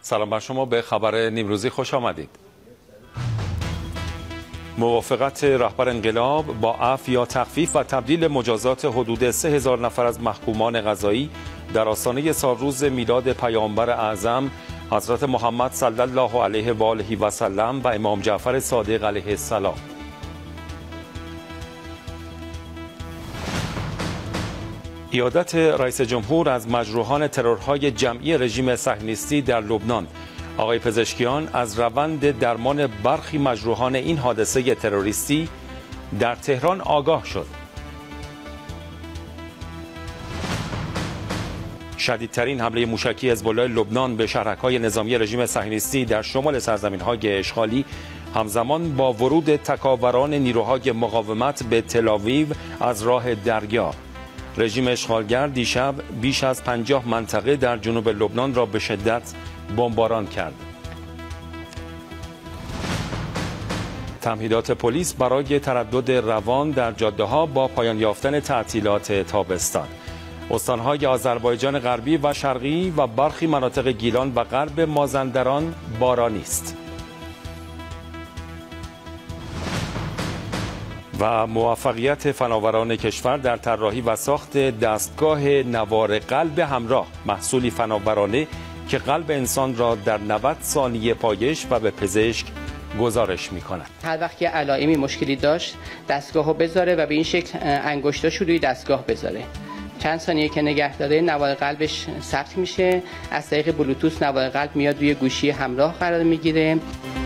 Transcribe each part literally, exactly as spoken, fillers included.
سلام بر شما، به خبر نیمروزی خوش آمدید. موافقت رهبر انقلاب با عفو یا تخفیف و تبدیل مجازات حدود سه هزار نفر از محکومان قضایی در آستانه سالروز میلاد پیامبر اعظم حضرت محمد صلی الله علیه و آله و سلم و امام جعفر صادق علیه السلام. عیادت رئیس جمهور از مجروحان ترورهای جمعی رژیم صهیونیستی در لبنان. آقای پزشکیان از روند درمان برخی مجروحان این حادثه تروریستی در تهران آگاه شد. شدیدترین حمله موشکی حزب‌الله لبنان به شهرک‌های نظامی رژیم صهیونیستی در شمال سرزمین‌های اشغالی همزمان با ورود تکاوران نیروهای مقاومت به تل‌آویو از راه دریا. رژیم اشغالگر دیشب بیش از پنجاه منطقه در جنوب لبنان را به شدت بمباران کرد. تمهیدات پلیس برای تردد روان در جاده‌ها با پایان یافتن تعطیلات تابستان. استان‌های آذربایجان غربی و شرقی و برخی مناطق گیلان و غرب مازندران بارانی است. و موفقیت فناوران کشور در طراحی و ساخت دستگاه نوار قلب همراه، محصولی فناورانه که قلب انسان را در نود ثانیه پایش و به پزشک گزارش می کند. هر وقت که علائمی مشکلی داشت دستگاه رو بذاره و به این شکل انگشتاش روی دستگاه بذاره. چند ثانیه که نگه داره نوار قلبش ثبت میشه، از طریق بلوتوث نوار قلب میاد روی گوشی همراه قرار میگیره.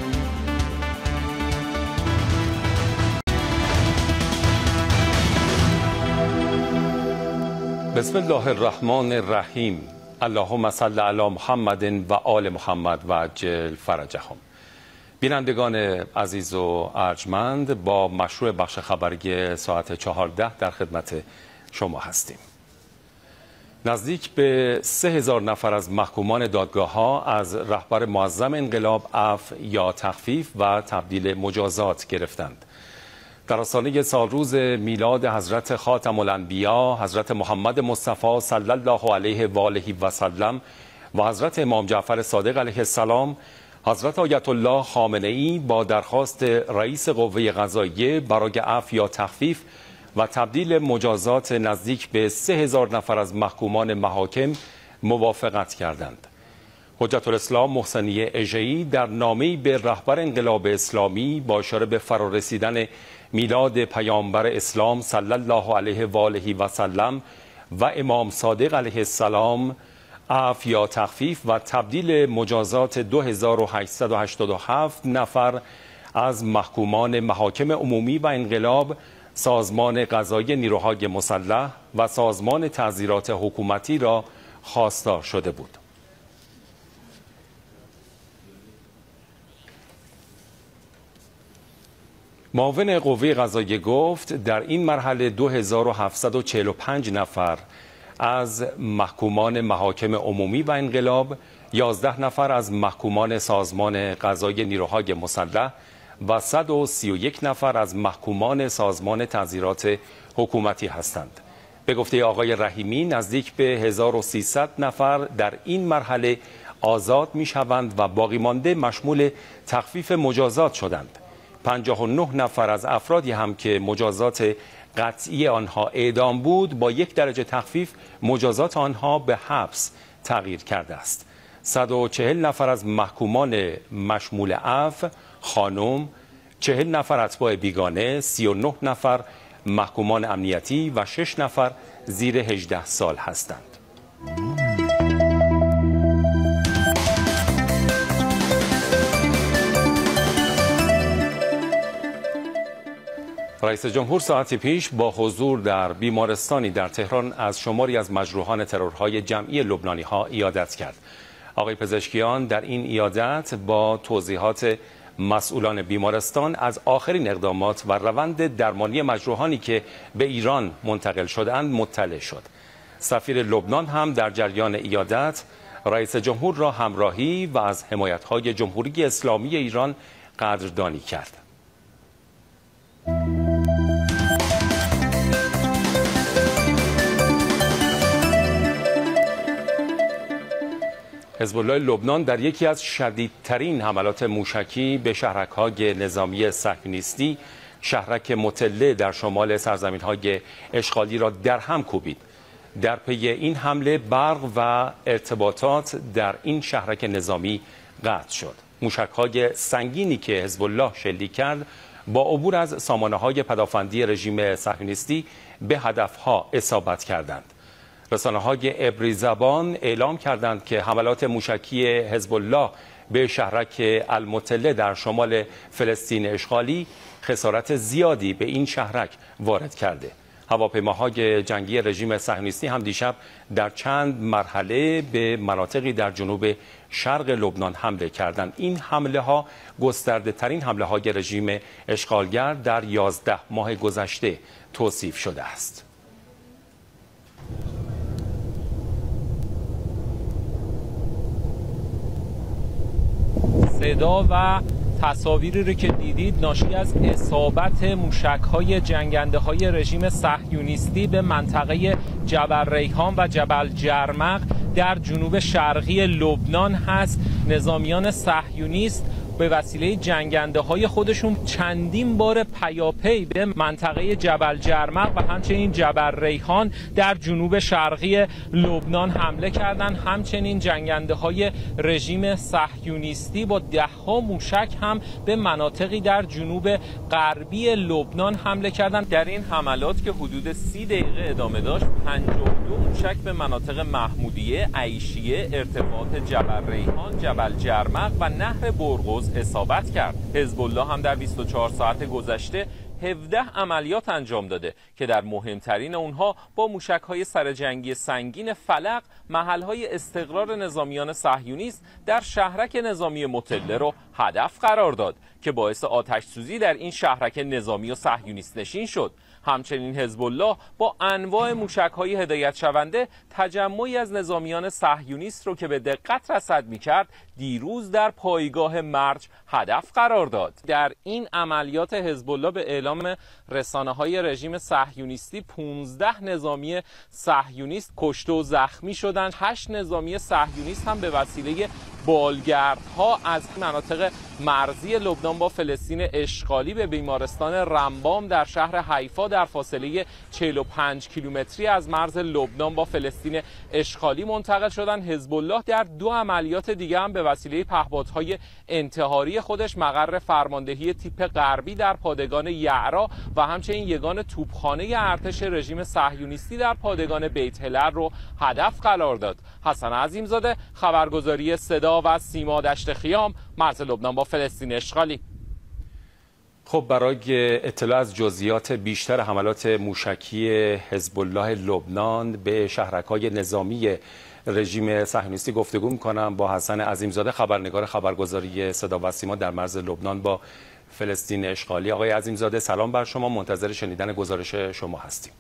بسم الله الرحمن الرحیم. اللهم صل علی محمد و آل محمد و عجل فرجهم. بینندگان عزیز و ارجمند، با مشروع بخش خبری ساعت چهارده در خدمت شما هستیم. نزدیک به سه هزار نفر از محکومان دادگاه ها از رهبر معظم انقلاب عفو یا تخفیف و تبدیل مجازات گرفتند. در آستانه سالروز میلاد حضرت خاتم الانبیا حضرت محمد مصطفی صلی الله علیه و آله و سلم و حضرت امام جعفر صادق علیه السلام، حضرت آیت الله خامنه‌ای با درخواست رئیس قوه قضاییه برای عفو یا تخفیف و تبدیل مجازات نزدیک به سه هزار نفر از محکومان محاکم موافقت کردند. حجت الاسلام محسنی اژه‌ای در نامه‌ای به رهبر انقلاب اسلامی با اشاره به فرارسیدن میلاد پیامبر اسلام صلی الله علیه و آله و سلم و امام صادق علیه السلام عفو یا تخفیف و تبدیل مجازات دو هزار و هشتصد و هشتاد و هفت نفر از محکومان محاکم عمومی و انقلاب، سازمان قضایی نیروهای مسلح و سازمان تعزیرات حکومتی را خواستار شده بود. معاون قوه قضاییه گفت در این مرحله دو هزار و هفتصد و چهل و پنج نفر از محکومان محاکم عمومی و انقلاب، یازده نفر از محکومان سازمان قضایی نیروهای مسلح و صد و سی و یک نفر از محکومان سازمان تعزیرات حکومتی هستند. به گفته آقای رحیمی نزدیک به هزار و سیصد نفر در این مرحله آزاد می شوند و باقی مانده مشمول تخفیف مجازات شدند. پنجاه و نه نفر از افرادی هم که مجازات قطعی آنها اعدام بود با یک درجه تخفیف مجازات آنها به حبس تغییر کرده است. صد و چهل نفر از محکومان مشمول عفو خانم، چهل نفر اتباع بیگانه، سی و نه نفر محکومان امنیتی و شش نفر زیر هجده سال هستند. رئیس جمهور ساعتی پیش با حضور در بیمارستانی در تهران از شماری از مجروحان ترورهای جمعی لبنانی ها عیادت کرد. آقای پزشکیان در این عیادت با توضیحات مسئولان بیمارستان از آخرین اقدامات و روند درمانی مجروحانی که به ایران منتقل شدند مطلع شد. سفیر لبنان هم در جریان عیادت رئیس جمهور را همراهی و از حمایت‌های جمهوری اسلامی ایران قدردانی کرد. حزب الله لبنان در یکی از شدیدترین حملات موشکی به شهرک‌های نظامی صهیونیستی شهرک متله در شمال سرزمین‌های اشغالی را در هم کوبید. در پی این حمله برق و ارتباطات در این شهرک نظامی قطع شد. موشک‌های سنگینی که حزب الله شلیک کرد با عبور از سامانه‌های پدافندی رژیم صهیونیستی به هدفها اصابت کردند. رسانه‌های عبری زبان اعلام کردند که حملات موشکی حزب الله به شهرک المتله در شمال فلسطین اشغالی خسارت زیادی به این شهرک وارد کرده. هواپیماهای جنگی رژیم صهیونیستی هم دیشب در چند مرحله به مناطقی در جنوب شرق لبنان حمله کردند. این حمله ها گسترده ترین حمله های رژیم اشغالگر در یازده ماه گذشته توصیف شده است. صدا و تصاویری رو که دیدید ناشی از اصابت موشک‌های جنگنده‌های رژیم صهیونیستی به منطقه جبل ریحان و جبل جرمق در جنوب شرقی لبنان هست. نظامیان صهیونیست به وسیله جنگنده های خودشون چندین بار پیاپی به منطقه جبل جرمق و همچنین جبل ریحان در جنوب شرقی لبنان حمله کردند. همچنین جنگنده های رژیم صهیونیستی با ده ها موشک هم به مناطقی در جنوب غربی لبنان حمله کردند. در این حملات که حدود سی دقیقه ادامه داشت، پنجاه و دو موشک به مناطق محمودیه، عیشیه، ارتفاعات جبل ریحان، جبل جرمق و نهر برغوز اصابت کرد. حزب الله هم در بیست و چهار ساعت گذشته هفده عملیات انجام داده که در مهمترین اونها با موشک‌های سرجنگی سنگین فلق محل‌های استقرار نظامیان صهیونیست در شهرک نظامی متله رو هدف قرار داد که باعث آتش سوزی در این شهرک نظامی و صهیونیست نشین شد. همچنین حزب الله با انواع موشک‌های هدایت شونده تجمعی از نظامیان صهیونیست رو که به دقت رصد می‌کرد دیروز در پایگاه مرج هدف قرار داد. در این عملیات حزب الله به اعلام رسانه‌های رژیم صهیونیستی پانزده نظامی صهیونیست کشته و زخمی شدند. هشت نظامی صهیونیست هم به وسیله بالگردها از مناطق مرزی لبنان با فلسطین اشغالی به بیمارستان رمبام در شهر حیفا در فاصله چهل و پنج کیلومتری از مرز لبنان با فلسطین اشغالی منتقل شدند. حزب الله در دو عملیات دیگه هم به وسیله پهپادهای انتحاری خودش مقر فرماندهی تیپ غربی در پادگان یعرا و همچنین یگان توپخانه ارتش رژیم صهیونیستی در پادگان بیت هلل رو هدف قرار داد. حسن عظیمزاده، خبرگزاری صدا و سیما دشت خیام، مرز لبنان با فلسطین اشغالی. خب برای اطلاع از جزئیات بیشتر حملات موشکی حزب الله لبنان به شهرک‌های نظامی رژیم صهیونیستی گفتگو می‌کنم با حسن عظیمزاده، خبرنگار خبرگزاری صدا و سیما در مرز لبنان با فلسطین اشغالی. آقای عظیمزاده سلام بر شما، منتظر شنیدن گزارش شما هستیم.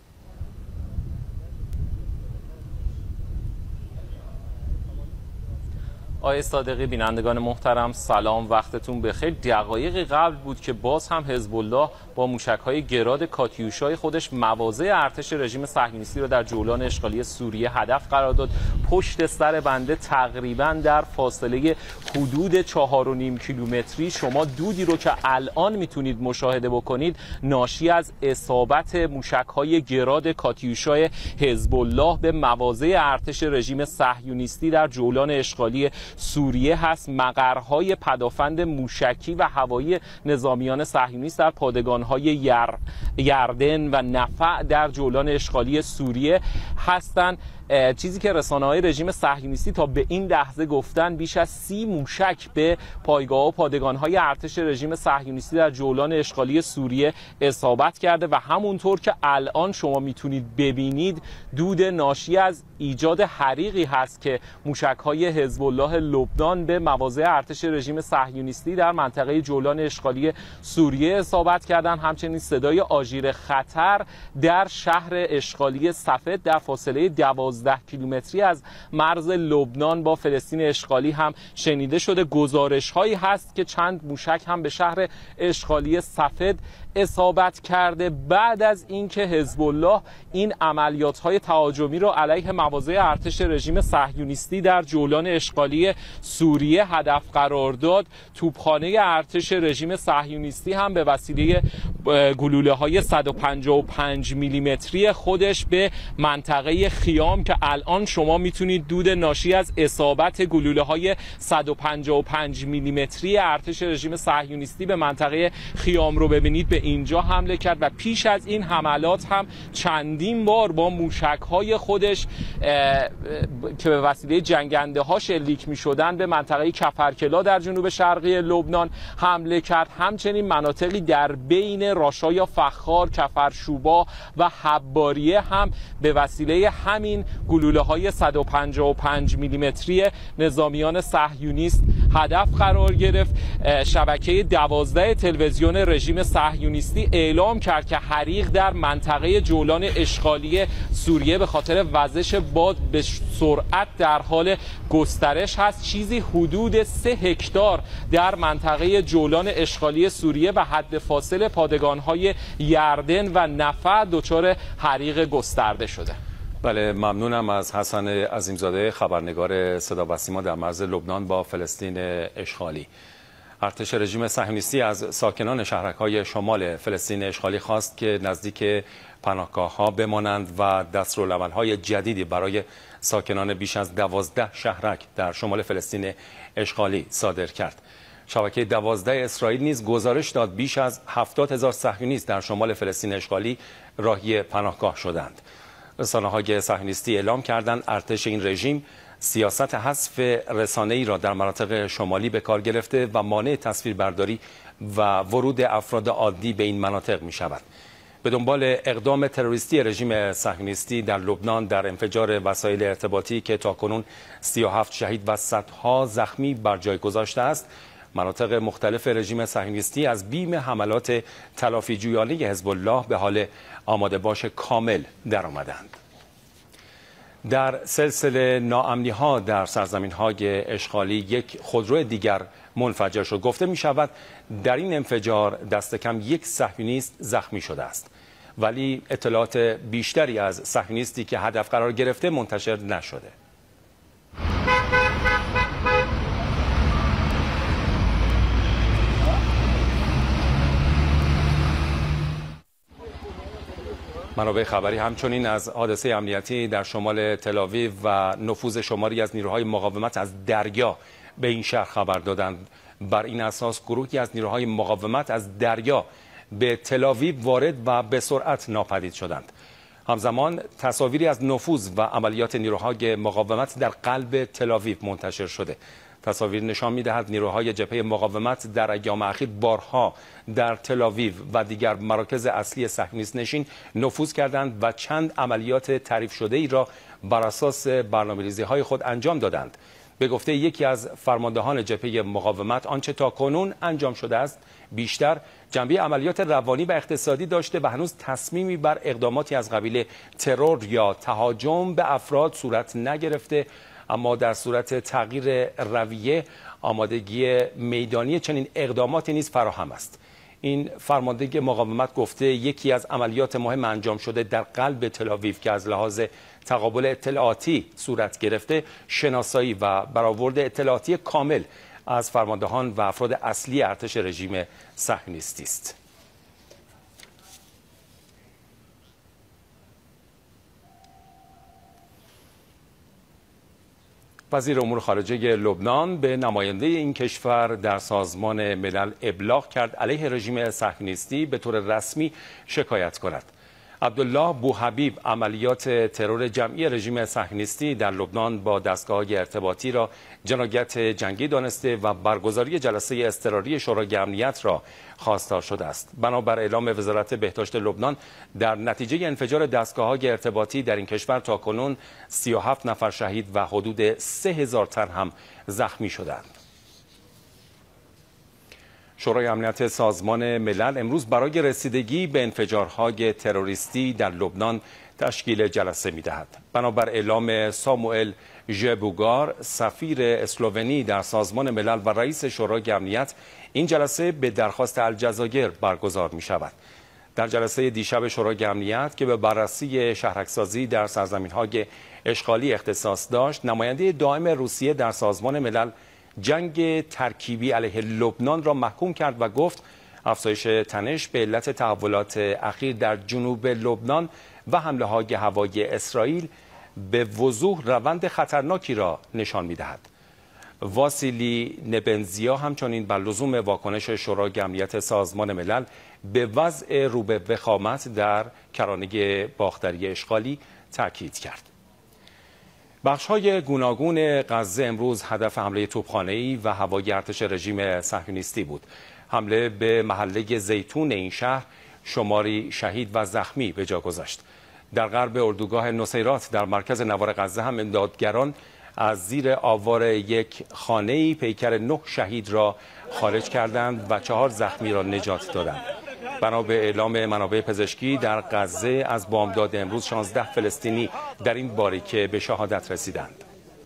آقای صادقی، بینندگان محترم سلام، وقتتون بخیر. دقایقی قبل بود که باز هم حزب الله با موشک‌های گراد کاتیوشای خودش مواضع ارتش رژیم صهیونیستی را در جولان اشغالی سوریه هدف قرار داد. پشت سر بنده تقریبا در فاصله حدود چهار و نیم کیلومتری شما دودی رو که الان میتونید مشاهده بکنید ناشی از اصابت موشک‌های گراد کاتیوشای حزب الله به مواضع ارتش رژیم صهیونیستی در جولان اشغالی سوریه هست. مقرهای پدافند موشکی و هوایی نظامیان صهیونیست در پادگان‌های یر... یردن و نفع در جولان اشغالی سوریه هستند. چیزی که رسانه‌های رژیم صهیونیستی تا به این لحظه گفتن، بیش از سی موشک به پایگاه و پادگان‌های ارتش رژیم صهیونیستی در جولان اشغالی سوریه اصابت کرده و همونطور که الان شما میتونید ببینید دود ناشی از ایجاد حریقی هست که موشک‌های حزب الله لبنان به مواضع ارتش رژیم صهیونیستی در منطقه جولان اشغالی سوریه اصابت کردن. همچنین صدای آژیر خطر در شهر اشغالی صفد در فاصله دوازده کیلومتری از مرز لبنان با فلسطین اشغالی هم شنیده شده. گزارش هایی هست که چند موشک هم به شهر اشغالی صفد اصابت کرده بعد از اینکه حزب الله این عملیات‌های تهاجمی را علیه مواضع ارتش رژیم صهیونیستی در جولان اشغالی سوریه هدف قرار داد. توپخانه ارتش رژیم صهیونیستی هم به وسیله گلوله‌های صد و پنجاه و پنج میلیمتری خودش به منطقه خیام که الان شما میتونید دود ناشی از اصابت گلوله‌های صد و پنجاه و پنج میلیمتری ارتش رژیم صهیونیستی به منطقه خیام رو ببینید، به اینجا حمله کرد و پیش از این حملات هم چندین بار با موشک‌های خودش که به وسیله جنگنده ها شلیک می‌شدن به منطقه کفرکلا در جنوب شرقی لبنان حمله کرد. همچنین مناطقی در بین راشا فخار، کفرشوبا و حباریه هم به وسیله همین گلوله‌های صد و پنجاه و پنج میلیمتری نظامیان صهیونیست هدف قرار گرفت. شبکه دوازده تلویزیون رژیم صهیونیستی اعلام کرد که حریق در منطقه جولان اشغالی سوریه به خاطر وزش باد به سرعت در حال گسترش هست. چیزی حدود سه هکتار در منطقه جولان اشغالی سوریه و حد فاصل پادگان‌های یردن و نفع دچار حریق گسترده شده. بله، ممنونم از حسن عظیمزاده، خبرنگار صدا و سیما در مرز لبنان با فلسطین اشغالی. ارتش رژیم صهیونیستی از ساکنان شهرک‌های شمال فلسطین اشغالی خواست که نزدیک پناهگاه‌ها بمانند و دستورالعمل‌های جدیدی برای ساکنان بیش از دوازده شهرک در شمال فلسطین اشغالی صادر کرد. شبکه دوازده اسرائیل نیز گزارش داد بیش از هفتاد هزار صهیونیست در شمال فلسطین اشغالی راهی پناهگاه شدند. رسانه‌های صهیونیستی اعلام کردند ارتش این رژیم سیاست حذف رسانه‌ای را در مناطق شمالی به کار گرفته و مانع تصویربرداری و ورود افراد عادی به این مناطق می شود. به دنبال اقدام تروریستی رژیم صهیونیستی در لبنان در انفجار وسایل ارتباطی که تاکنون سی و هفت شهید و صدها زخمی بر جای گذاشته است، مناطق مختلف رژیم صهیونیستی از بیم حملات تلافی جویانه حزب الله به حال آماده باش کامل درآمدند. در سلسله ناامنی‌ها در سرزمین‌های اشغالی یک خودرو دیگر منفجر شد. گفته می شود در این انفجار دست کم یک صهیونیست زخمی شده است، ولی اطلاعات بیشتری از صهیونیستی که هدف قرار گرفته منتشر نشده. منابع خبری همچنین از حادثه امنیتی در شمال تل‌آویو و نفوذ شماری از نیروهای مقاومت از دریا به این شهر خبر دادند. بر این اساس گروهی از نیروهای مقاومت از دریا به تل‌آویو وارد و به سرعت ناپدید شدند. همزمان تصاویری از نفوذ و عملیات نیروهای مقاومت در قلب تل‌آویو منتشر شده. تصاویر نشان می‌دهد نیروهای جبهه مقاومت در ایام اخیر بارها در تل‌آویو و دیگر مراکز اصلی صهیونیست نشین نفوذ کردند و چند عملیات تعریف شده ای را بر اساس برنامه‌ریزی‌های خود انجام دادند. به گفته یکی از فرماندهان جبهه مقاومت آنچه تاکنون انجام شده است بیشتر جنبه عملیات روانی و اقتصادی داشته و هنوز تصمیمی بر اقداماتی از قبیل ترور یا تهاجم به افراد صورت نگرفته، اما در صورت تغییر رویه آمادگی میدانی چنین اقداماتی نیز فراهم است. این فرمانده مقاومت گفته یکی از عملیات مهم انجام شده در قلب تل‌آویو که از لحاظ تقابل اطلاعاتی صورت گرفته، شناسایی و برآورد اطلاعاتی کامل از فرماندهان و افراد اصلی ارتش رژیم صهیونیستی است. وزیر امور خارجه لبنان به نماینده این کشور در سازمان ملل ابلاغ کرد علیه رژیم صهیونیستی به طور رسمی شکایت کند. عبدالله بوحبیب عملیات ترور جمعی رژیم صهیونیستی در لبنان با دستگاه‌های ارتباطی را جنایت جنگی دانسته و برگزاری جلسه اضطراری شورای امنیت را خواستار شده است. بنابر اعلام وزارت بهداشت لبنان در نتیجه انفجار دستگاه‌های ارتباطی در این کشور تاکنون سی و هفت نفر شهید و حدود سه هزار تن هم زخمی شدند. شورای امنیت سازمان ملل امروز برای رسیدگی به انفجارهای تروریستی در لبنان تشکیل جلسه می‌دهد. بنابر اعلام ساموئل ژبوگار سفیر اسلوونی در سازمان ملل و رئیس شورای امنیت این جلسه به درخواست الجزایر برگزار می شود. در جلسه دیشب شورای امنیت که به بررسی شهرک‌سازی در سرزمین‌های اشغالی اختصاص داشت، نماینده دائم روسیه در سازمان ملل جنگ ترکیبی علیه لبنان را محکوم کرد و گفت افزایش تنش به علت تحولات اخیر در جنوب لبنان و حمله‌های هوایی اسرائیل به وضوح روند خطرناکی را نشان می‌دهد. واسیلی نبنزیا همچنین بر لزوم واکنش شورای امنیت سازمان ملل به وضع رو به وخامت در کرانه باختری اشغالی تاکید کرد. بخش‌های گوناگون غزه امروز هدف حمله توپخانه‌ای و هوایی ارتش رژیم صهیونیستی بود. حمله به محله زیتون این شهر شماری شهید و زخمی به جا گذاشت. در غرب اردوگاه نصیرات در مرکز نوار غزه هم امدادگران از زیر آوار یک خانه‌ای پیکر نه شهید را خارج کردند و چهار زخمی را نجات دادند. بنا به اعلام منابع پزشکی در غزه از بامداد امروز شانزده فلسطینی در این باریکه به شهادت رسیدند.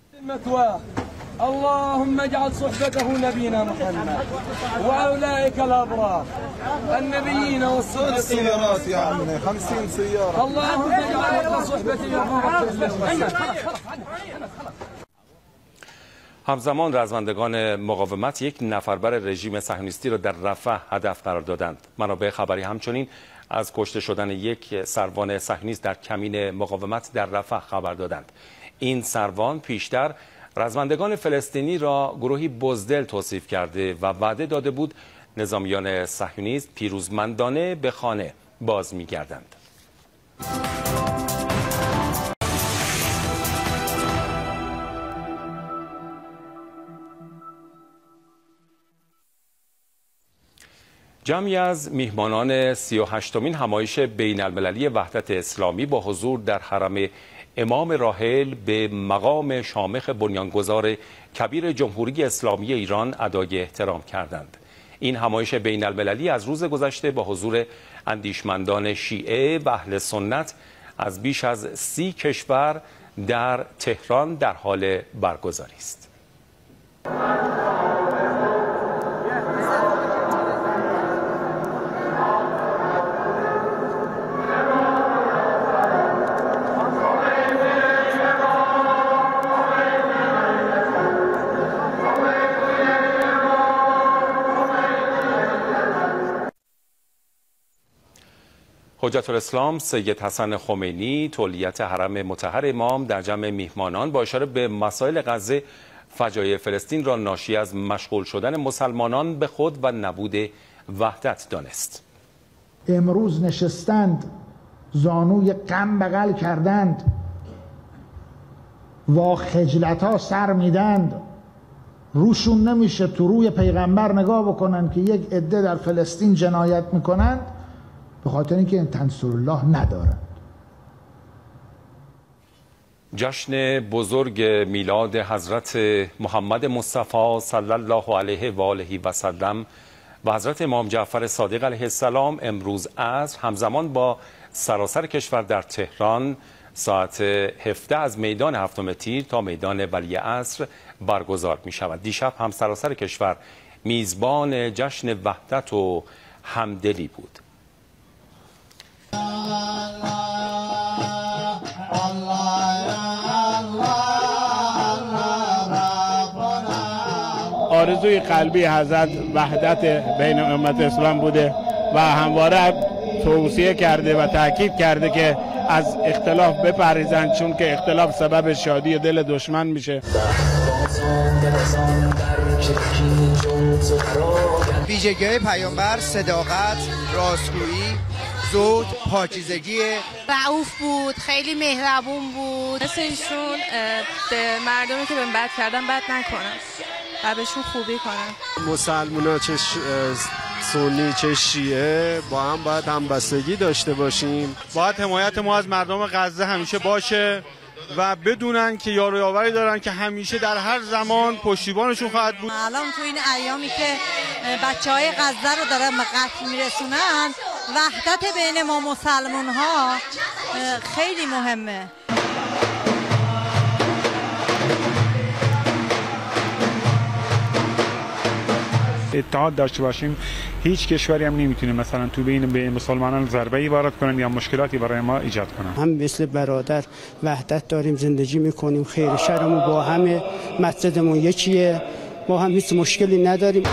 اللهم اجعل صحبته نبينا محمد واولئك الابرار النبيين والصديقين يا عمي خمسين سياره اللهم اجعل صحبته همزمان رزمندگان مقاومت یک نفربر رژیم صهیونیستی را در رفح هدف قرار دادند. منابع خبری همچنین از کشته شدن یک سروان صهیونیست در کمین مقاومت در رفح خبر دادند. این سروان پیشتر رزمندگان فلسطینی را گروهی بزدل توصیف کرده و وعده داده بود نظامیان صهیونیست پیروزمندانه به خانه باز می‌گردند. جمعی از میهمانان سی و هشتمین همایش بین المللی وحدت اسلامی با حضور در حرم امام راحل به مقام شامخ بنیانگذار کبیر جمهوری اسلامی ایران ادای احترام کردند. این همایش بین المللی از روز گذشته با حضور اندیشمندان شیعه و اهل سنت از بیش از سی کشور در تهران در حال برگزاری است. حجت الاسلام سید حسن خمینی تولیت حرم مطهر امام در جمع میهمانان با اشاره به مسائل غزه فجایع فلسطین را ناشی از مشغول شدن مسلمانان به خود و نبود وحدت دانست. امروز نشستند زانوی غم بغل کردند و خجلت ها سر میدند، روشون نمیشه تو روی پیغمبر نگاه بکنن که یک عده در فلسطین جنایت میکنند به خاطر اینکه این تنصر الله ندارند. جشن بزرگ میلاد حضرت محمد مصطفی صلی الله علیه و آله و سلم و حضرت امام جعفر صادق علیه السلام امروز عصر همزمان با سراسر کشور در تهران ساعت هفده از میدان هفتم تیر تا میدان ولی عصر برگزار می شود. دیشب هم سراسر کشور میزبان جشن وحدت و همدلی بود. آرزوی قلبی حضرت وحدت بین امت اسلام بوده و همواره توصیه کرده و تاکید کرده که از اختلاف بپرهیزند، چون که اختلاف سبب شادی دل دشمن میشه. ویژگی‌های پیامبر صداقت، راستگویی، زهد، پاکیزگی. رئوف بود، خیلی مهربون بود. مثل ایشون به مردمی که بهم بد کردن بد نکنن و بهشون خوبی کنن. مسلمونا چه سنی چه شیعه با هم باید همبستگی داشته باشیم. باید حمایت ما از مردم غزه همیشه باشه و بدونن که یار و یاوری دارن که همیشه در هر زمان پشتیبانشون خواهد بود. الان تو این ایامی که بچهای غزه رو دارن به قتل میرسونن، وحدت بین ما مسلمان ها خیلی مهمه. اتحاد داشته باشیم، هیچ کشوری هم نمیتونه مثلا تو بین به مسلمانان ضربه ای وارد کنن یا مشکلاتی برای ما ایجاد کنن. هم مثل برادر وحدت داریم، زندگی میکنیم، خیر شرمون با همه، مسجدمون یکیه، با هم هیچ مشکلی نداریم.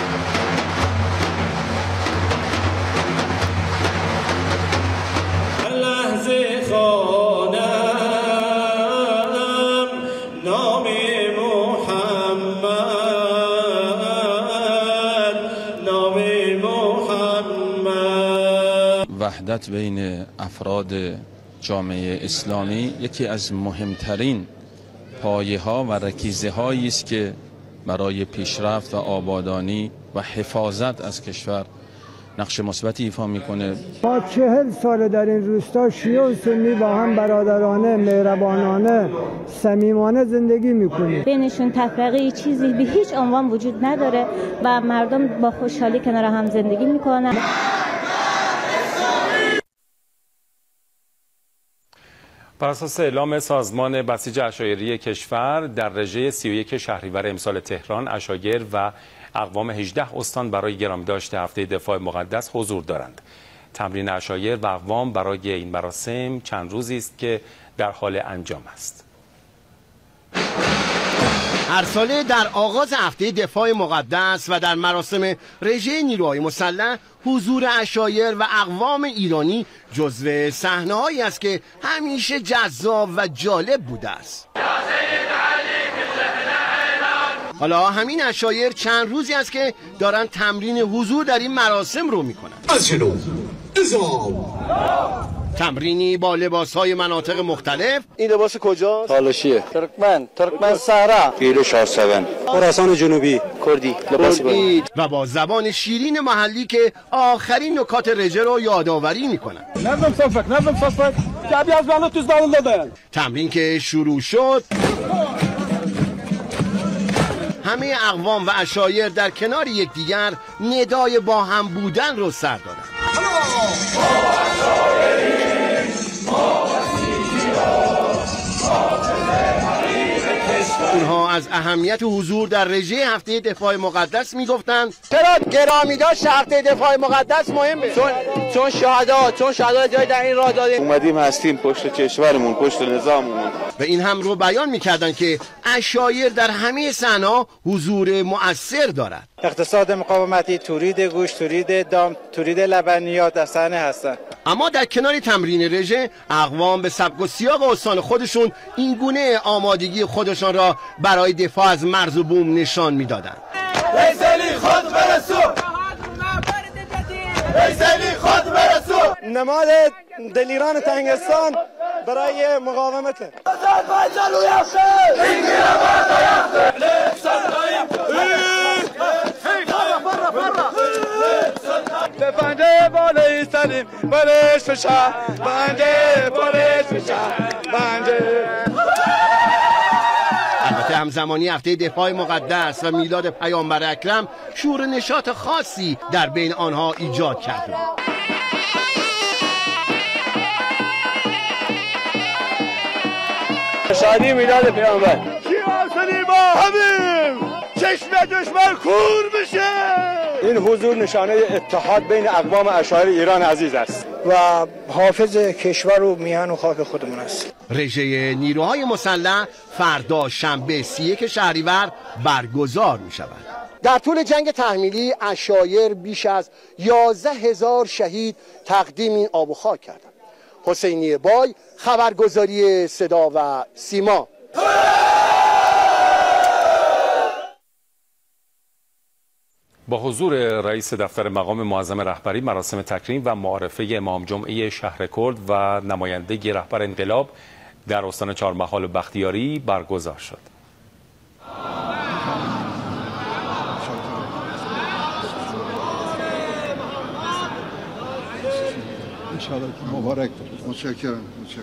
وحدت بین افراد جامعه اسلامی یکی از مهمترین پایه ها و رکیزه هایی است که برای پیشرفت و آبادانی و حفاظت از کشور نقش مثبتی ایفا میکنه. ما چهل سال در این روستا شیعه و سنی با هم برادرانه، مهربانانه، صمیمانه زندگی میکنیم. بینشون تفرقه چیزی به هیچ عنوان وجود نداره و مردم با خوشحالی کنار هم زندگی میکنن. بر اساس اعلام سازمان بسیج عشایری کشور، در رژه سی و یک شهریور امسال تهران عشایر و اقوام هجده استان برای گرامیداشت هفته دفاع مقدس حضور دارند. تمرین عشایر و اقوام برای این مراسم چند روزی است که در حال انجام است. هر ساله در آغاز هفته دفاع مقدس و در مراسم رژه نیروهای مسلح حضور عشایر و اقوام ایرانی جزو صحنه‌هایی است که همیشه جذاب و جالب بوده است. حالا همین عشایر چند روزی است که دارن تمرین حضور در این مراسم رو میکنن. از جنوب تمرینی با لباس‌های مناطق مختلف. این لباس کجا؟ تالشیه. ترکمن، ترکمن صحرا. گیلو شاهسوان. خراسان جنوبی. کردی. لباس کردی. و با زبان شیرین محلی که آخرین نکات رژه رو یادآوری میکنن. نظم صفک، نظم صفک. جابی از منو توز داول دادن. تمرین که شروع شد، همه اقوام و عشایر در کنار یکدیگر ندای با هم بودن رو سر دادن. اونها از اهمیت حضور در رژه هفته دفاع مقدس میگفتند. چرا گرامیداشت هفته دفاع مقدس مهمه؟ چون چون شهدا چون شهدا جای در این راه دادیم. اومدیم هستیم پشت کشورمون، پشت نظاممون. و این هم رو بیان میکردن که عشایر در همه صحنه‌ها حضور مؤثر دارد. اقتصاد مقاومتی، تولید گوشت، تولید دام، تولید لبنیات در صحنه هستند. اما در کنار تمرین رژه، اقوام به سبک و سیاق استان خودشون این گونه آمادگی خودشان را برای دفاع از مرز و بوم نشان میدادند. ویسلی خود برسو، ویسلی خود برسو. نماد دلیران تنگستان برای مقاومت. بنده بالای سریم برش فشار، بنده بالش فشار، بنده. البته همزمانی هفته دفاع مقدس و میلاد پیامبر اکرم شور نشاط خاصی در بین آنها ایجاد کرد. شادی میلاد پیامبر. کیاسنی با همیم چشم دشمن کور بشه. این حضور نشانه اتحاد بین اقوام عشایر ایران عزیز است و حافظ کشور و میهن و خاک خودمون است. رژه نیروهای مسلح فردا شنبه سی و یک شهریور برگزار می شود. در طول جنگ تحمیلی عشایر بیش از یازده هزار شهید تقدیم این آب و خاک کردند. حسینی بای، خبرگزاری صدا و سیما. با حضور رئیس دفتر مقام معظم رهبری مراسم تکریم و معارفه امام جمعه شهر کرد و نماینده رهبر انقلاب در استان چهارمحال و بختیاری برگزار شد. مبارک. متشکرم. متشکرم.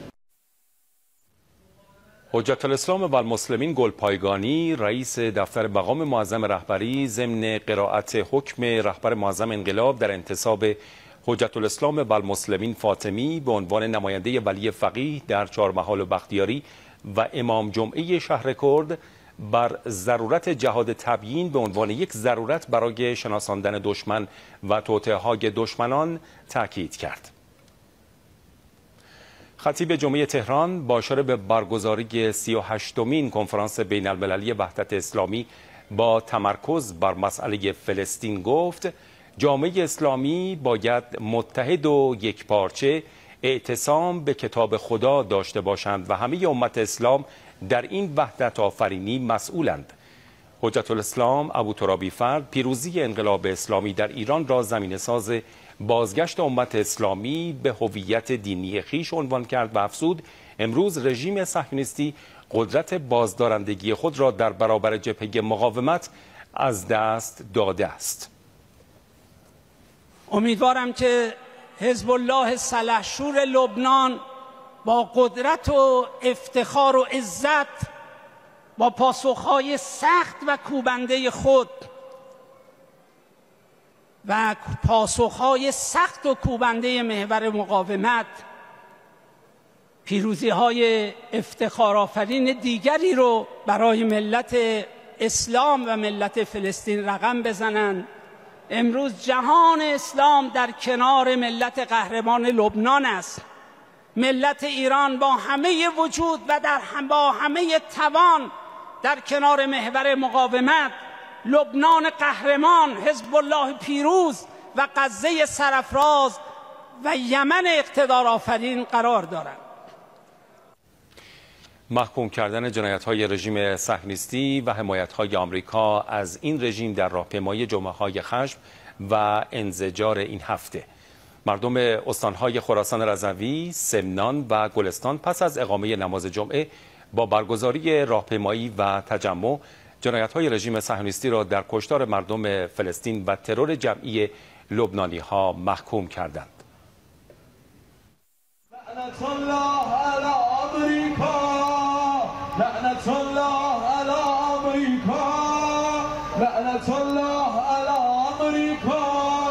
حجت الاسلام و المسلمین گلپایگانی رئیس دفتر مقام معظم رهبری ضمن قرائت حکم رهبر معظم انقلاب در انتصاب حجت الاسلام و المسلمین فاطمی به عنوان نماینده ولی فقیه در چهارمحال و بختیاری و امام جمعه شهر کرد بر ضرورت جهاد تبیین به عنوان یک ضرورت برای شناساندن دشمن و توطئه‌های دشمنان تاکید کرد. خطیب جمعه تهران با اشاره به برگزاری سی و هشتمین کنفرانس بین المللی وحدت اسلامی با تمرکز بر مسئله فلسطین گفت جامعه اسلامی باید متحد و یکپارچه اعتصام به کتاب خدا داشته باشند و همه امت اسلام در این وحدت آفرینی مسئولند. حجت الاسلام ابوترابی فرد پیروزی انقلاب اسلامی در ایران را زمینه ساز بازگشت امت اسلامی به هویت دینی خویش عنوان کرد و افزود امروز رژیم صهیونیستی قدرت بازدارندگی خود را در برابر جبهه مقاومت از دست داده است. امیدوارم که حزب الله سلحشور لبنان با قدرت و افتخار و عزت با پاسخهای سخت و کوبنده خود و پاسخهای سخت و کوبنده محور مقاومت پیروزی‌های افتخارآفرین دیگری رو برای ملت اسلام و ملت فلسطین رقم بزنند. امروز جهان اسلام در کنار ملت قهرمان لبنان است. ملت ایران با همه وجود و در هم با همه توان در کنار محور مقاومت، لبنان قهرمان، حزب الله پیروز و غزه سرافراز و یمن اقتدارآفرین قرار دارند. محکوم کردن جنایت‌های رژیم صهیونیستی و حمایت‌های آمریکا از این رژیم در راهپیمایی جمعه‌های خشم و انزجار این هفته. مردم استان‌های خراسان رضوی، سمنان و گلستان پس از اقامه نماز جمعه با برگزاری راهپیمایی و تجمع جنایت‌های رژیم صهیونیستی را در کشتار مردم فلسطین و ترور جمعی لبنانی‌ها محکوم کردند. لعنت الله علی آمریکا، لعنت الله علی آمریکا، لعنت الله علی آمریکا.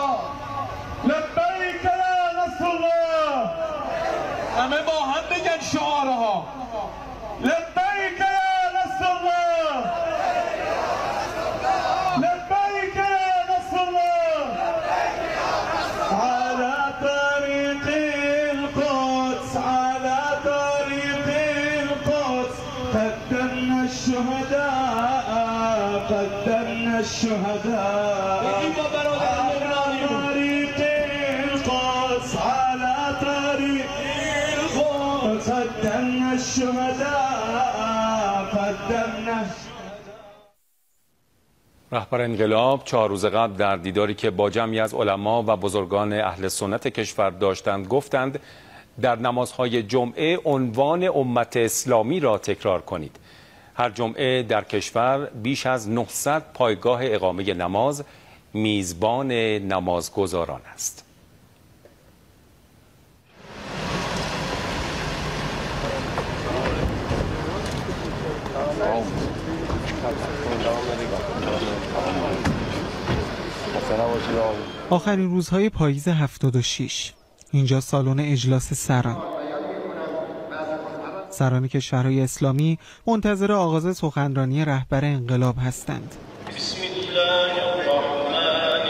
لبیک یا رسول الله. همه با هم بگن شعارها. لبیک یا رسول الله. لبیک یا رسول الله. على طريق القدس، على طريق القدس قدمنا الشهداء، قدمنا الشهداء. على طريق القدس، على طريق القدس قدمنا الشهداء، قدمنا. رهبر انقلاب چهار روز قبل در دیداری که با جمعی از علما و بزرگان اهل سنت کشور داشتند گفتند در نمازهای جمعه عنوان امت اسلامی را تکرار کنید. هر جمعه در کشور بیش از نهصد پایگاه اقامه نماز میزبان نمازگزاران است. آخرین روزهای پاییز هفتاد و شش، اینجا سالن اجلاس سران. سران کشورهای اسلامی منتظر آغاز سخنرانی رهبر انقلاب هستند. بسم الله الرحمن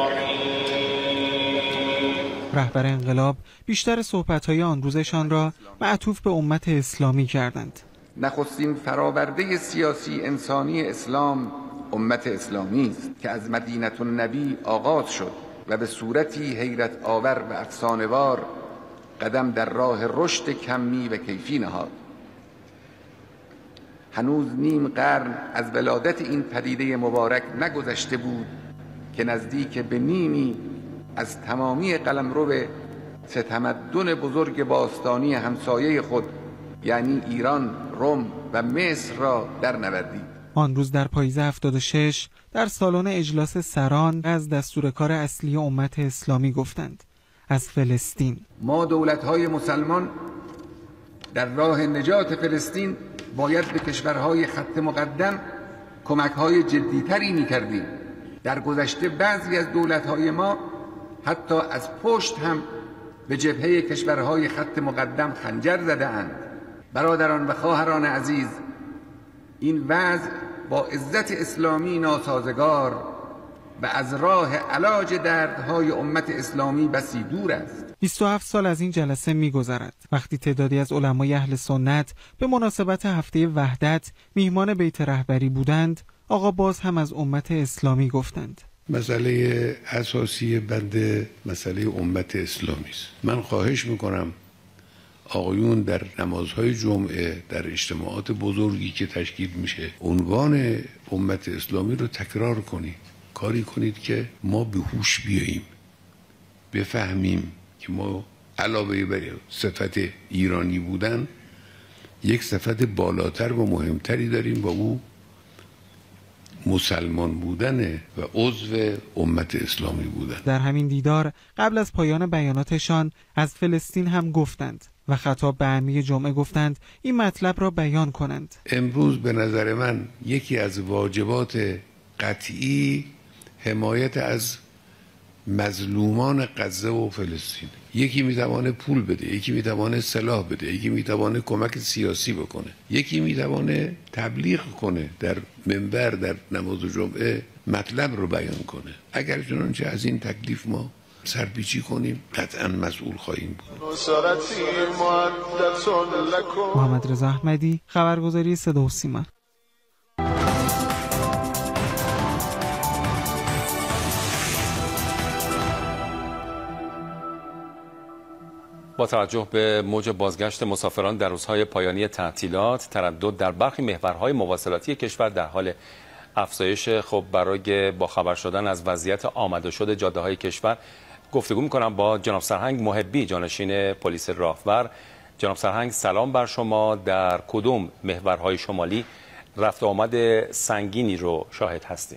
الرحیم. رهبر انقلاب بیشتر صحبت‌های آن روزشان را معطوف به امت اسلامی کردند. نخستین فراورده سیاسی انسانی اسلام امت اسلامی است که از مدینه النبی آغاز شد و به صورتی حیرت آور و افسانه‌وار قدم در راه رشد کمی و کیفی نهاد. هنوز نیم قرن از ولادت این پدیده مبارک نگذشته بود که نزدیک به نیمی از تمامی قلمرو سه تمدن بزرگ باستانی همسایه خود یعنی ایران، روم و مصر را در نوردید. آن روز در پاییز هفتاد و شش در سالن اجلاس سران از دستور کار اصلی امت اسلامی گفتند، از فلسطین. ما دولت‌های مسلمان در راه نجات فلسطین باید به کشورهای خط مقدم کمک‌های جدی‌تری می‌کردیم. در گذشته بعضی از دولت‌های ما حتی از پشت هم به جبهه کشورهای خط مقدم خنجر زده‌اند. برادران و خواهران عزیز، این وضع با عزت اسلامی ناسازگار و از راه علاج دردهای امت اسلامی بسی دور است. بیست و هفت سال از این جلسه می‌گذرد وقتی تعدادی از علمای اهل سنت به مناسبت هفته وحدت میهمان بیت رهبری بودند، آقا باز هم از امت اسلامی گفتند. مسئله اساسی بنده مسئله امت اسلامی است. من خواهش میکنم آقایون در نمازهای جمعه، در اجتماعات بزرگی که تشکیل میشه، عنوان امت اسلامی رو تکرار کنید. کاری کنید که ما به هوش بیاییم، بفهمیم که ما علاوه بر صفت ایرانی بودن یک صفت بالاتر و مهمتری داریم و او مسلمان بودن و عضو امت اسلامی بودن. در همین دیدار قبل از پایان بیاناتشان از فلسطین هم گفتند و خطاب به عمه جمعه گفتند این مطلب را بیان کنند. امروز به نظر من یکی از واجبات قطعی حمایت از مظلومان غزه و فلسطین. یکی میتوانه پول بده، یکی میتوانه سلاح بده، یکی میتوانه کمک سیاسی بکنه، یکی میتوانه تبلیغ کنه، در منبر در نماز جمعه مطلب رو بیان کنه. اگر چنانچه از این تکلیف ما سرپیچی کنیم قطعا مسئول خواهیم بود. محمد رضا احمدی، خبرگزاری صدا و سیما. با توجه به موج بازگشت مسافران در روزهای پایانی تعطیلات، تردد در برخی محورهای مواصلاتی کشور در حال افزایش. خب برای با خبر شدن از وضعیت آمده شده جاده‌های کشور گفتگو می‌کنم با جناب سرهنگ محبی، جانشین پلیس راهور. جناب سرهنگ سلام بر شما. در کدوم محورهای شمالی رفت و آمد سنگینی رو شاهد هستیم؟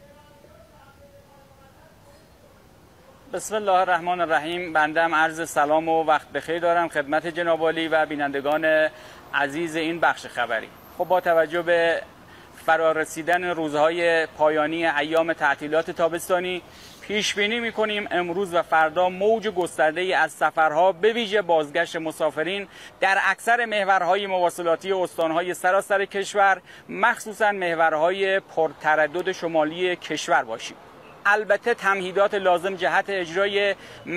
بسم الله الرحمن الرحیم. بنده هم عرض سلام و وقت بخیر دارم خدمت جناب عالی و بینندگان عزیز این بخش خبری. خب با توجه به فرارسیدن روزهای پایانی ایام تعطیلات تابستانی، پیش بینی می‌کنیم امروز و فردا موج گسترده‌ای از سفرها به ویژه بازگشت مسافرین در اکثر محورهای مواصلاتی استان‌های سراسر کشور، مخصوصاً محورهای پرتردد شمالی کشور باشیم. البته تمهیدات لازم جهت اجرای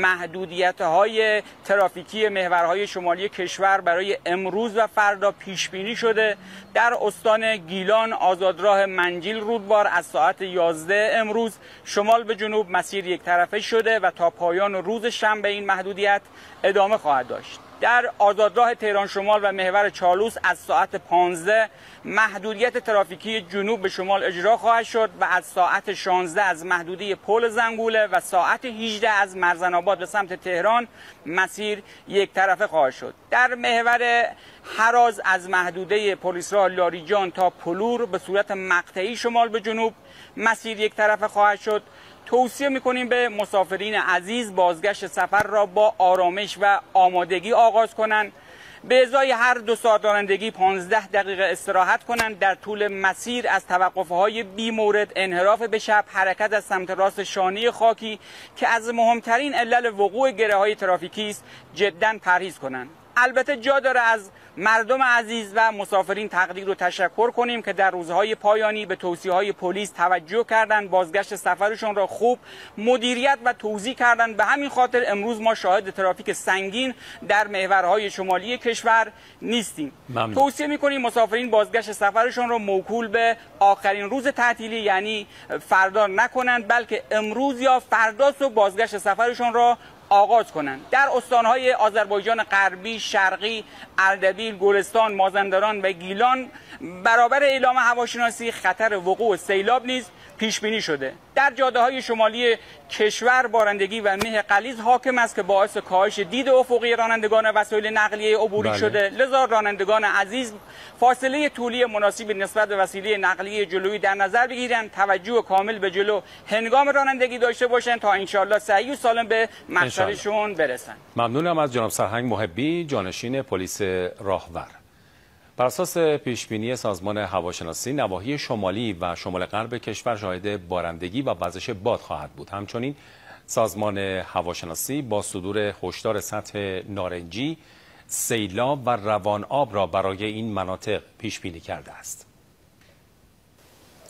محدودیت‌های ترافیکی محورهای شمالی کشور برای امروز و فردا پیش بینی شده. در استان گیلان آزادراه منجیل رودبار از ساعت یازده امروز شمال به جنوب مسیر یک طرفه شده و تا پایان روز شنبه این محدودیت ادامه خواهد داشت. در آزادراه تهران شمال و محور چالوس از ساعت پانزده محدودیت ترافیکی جنوب به شمال اجرا خواهد شد و از ساعت شانزده از محدوده پل زنگوله و ساعت هجده از مرزن‌آباد به سمت تهران مسیر یک طرفه خواهد شد. در محور هراز از محدوده پلیسراه لاریجان تا پلور به صورت مقطعی شمال به جنوب مسیر یک طرفه خواهد شد. توصیه می‌کنیم به مسافرین عزیز بازگشت سفر را با آرامش و آمادگی آغاز کنند. به ازای هر دو ساعت رانندگی پانزده دقیقه استراحت کنند. در طول مسیر از توقف‌های بی مورد، انحراف به چپ، حرکت از سمت راست شانه خاکی که از مهمترین علل وقوع گره‌های ترافیکی است جداً پرهیز کنند. البته جا داره از مردم عزیز و مسافرین تقدیر و تشکر کنیم که در روزهای پایانی به توصیه‌های پلیس توجه کردند، بازگشت سفرشون را خوب مدیریت و توزیع کردند. به همین خاطر امروز ما شاهد ترافیک سنگین در محورهای شمالی کشور نیستیم. ممنون. توصیه می‌کنیم مسافرین بازگشت سفرشون را موکول به آخرین روز تعطیلی یعنی فردا نکنند، بلکه امروز یا فردا صبح بازگشت سفرشون را آغاز کنند. در استانهای آذربایجان غربی، شرقی، اردبیل، گلستان، مازندران و گیلان برابر اعلام هواشناسی خطر وقوع سیلاب نیز پیش بینی شده. در جاده‌های شمالی کشور بارندگی و مه غلیظ حاکم است که باعث کاهش دید افقی رانندگان وسایل نقلیه عبوری بله. شده. لذا رانندگان عزیز فاصله طولی مناسب نسبت به وسیله نقلیه جلویی در نظر بگیرند، توجه کامل به جلو هنگام رانندگی داشته باشند تا انشالله صحیح و سالم به مقصدشون برسند. ممنونم از جناب سرهنگ محبی، جانشین پلیس راهور. بر اساس پیشبینی سازمان هواشناسی، نواحی شمالی و شمال غرب کشور شاهد بارندگی و وزش باد خواهد بود. همچنین سازمان هواشناسی با صدور هشدار سطح نارنجی، سیلاب و روان آب را برای این مناطق پیش بینی کرده است.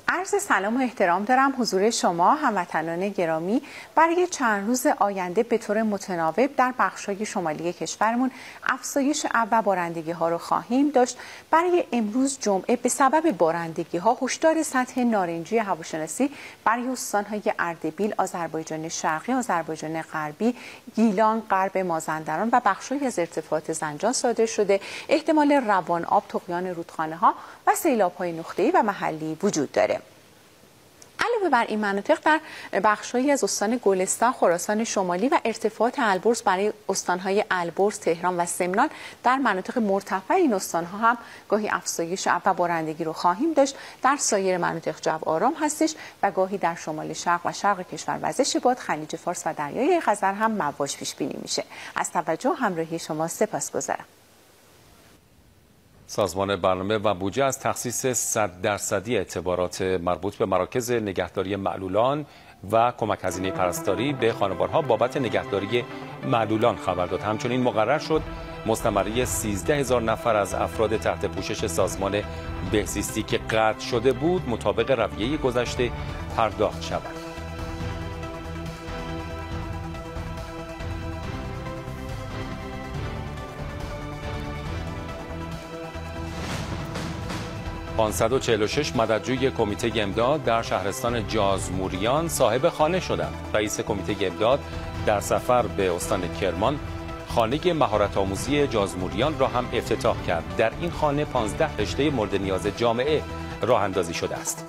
عرض سلام و احترام دارم حضور شما هموطنان گرامی. برای چند روز آینده به طور متناوب در بخش‌های شمالی کشورمون افزایش ابر و بارندگی ها رو خواهیم داشت. برای امروز جمعه به سبب بارندگی ها هشدار سطح نارنجی هواشناسی برای استان‌های اردبیل، آذربایجان شرقی، آذربایجان غربی، گیلان، غرب مازندران و بخش‌هایی از ارتفاعات زنجان صادر شده. احتمال روان آب، طغیان رودخانه‌ها و سیلاب‌های نقطه‌ای و محلی وجود داره. علاوه بر این مناطق در بخش‌هایی از استان گلستان، خراسان شمالی و ارتفاعات البرز برای استان‌های البرز، تهران و سمنان در مناطق مرتفع این استان‌ها هم گاهی افزایش ابر و بارندگی رو خواهیم داشت. در سایر مناطق جو آرام هستش و گاهی در شمال شرق و شرق کشور وزش باد، خلیج فارس و دریای خزر هم مواج پیش بینی میشه. از توجه همراهی شما سپاسگزارم. سازمان برنامه و بودجه از تخصیص صد درصدی اعتبارات مربوط به مراکز نگهداری معلولان و کمک هزینه پرستاری به خانوارها بابت نگهداری معلولان خبر داد. همچنین مقرر شد مستمری سیزده هزار نفر از افراد تحت پوشش سازمان بهزیستی که قطع شده بود مطابق رویه گذشته پرداخت شود. پانصد و چهل و شش مددجوی کمیته امداد در شهرستان جازموریان صاحب خانه شدند. رئیس کمیته امداد در سفر به استان کرمان خانه مهارت آموزی جازموریان را هم افتتاح کرد. در این خانه پانزده رشته مورد نیاز جامعه راه اندازی شده است.